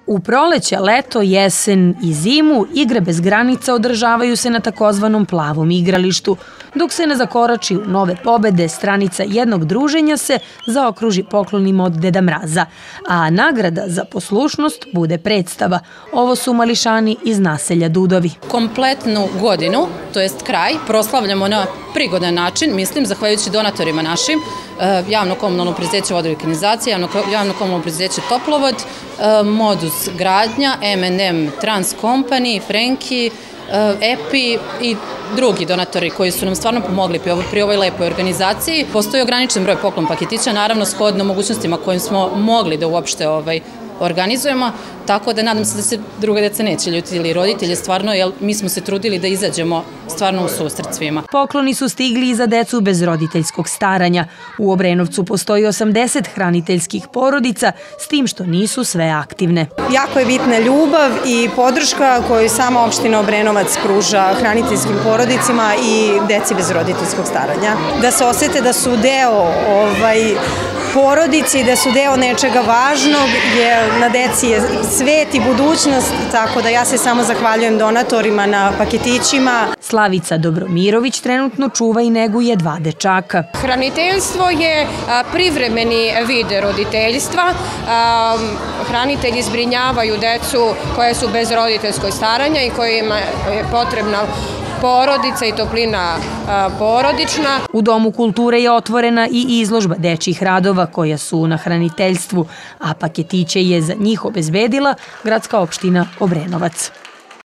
U proleće, leto, jesen i zimu igre bez granica održavaju se na takozvanom plavom igralištu. Dok se ne zakorači u nove pobede, stranica jednog druženja se zaokruži poklonima od Deda Mraza, a nagrada za poslušnost bude predstava. Ovo su mališani iz naselja Dudovi. Kompletnu godinu, to jest kraj, proslavljamo na prigodan način, mislim, zahvaljujući donatorima našim, javno-komunalno preduzeće Vodovi i kanalizacija, javno-komunalno preduzeće Toplovod, Modus gradnja, M&M Trans Company, Frenki, EPI i drugi donatori koji su nam stvarno pomogli pri ovoj lepoj organizaciji. Postoji ograničen broj poklon paketića, naravno shodno mogućnostima kojim smo mogli da uopšte organizujemo, tako da nadam se da se druga deca neće ljutiti ili roditelje stvarno, jer mi smo se trudili da izađemo stvarno u susret svima. Pokloni su stigli i za decu bez roditeljskog staranja. U Obrenovcu postoji 80 hraniteljskih porodica, s tim što nisu sve aktivne. Jako je bitna ljubav i podrška koju sama opština Obrenovac pruža hraniteljskim porodicima i deci bez roditeljskog staranja. Da se osete da su deo porodici, da su deo nečega važnog, jer na deci je svet i budućnost, tako da ja se samo zahvaljujem donatorima na paketićima. Slavica Dobromirović trenutno čuva i neguje 2 dečaka. Hraniteljstvo je privremeni vid roditeljstva. Hranitelji zbrinjavaju decu koje su bez roditeljskog staranja i kojima je potrebna porodica i toplina porodična. U Domu kulture je otvorena i izložba dečjih radova koja su na hraniteljstvu, a paketiće je za njih obezbedila gradska opština Obrenovac.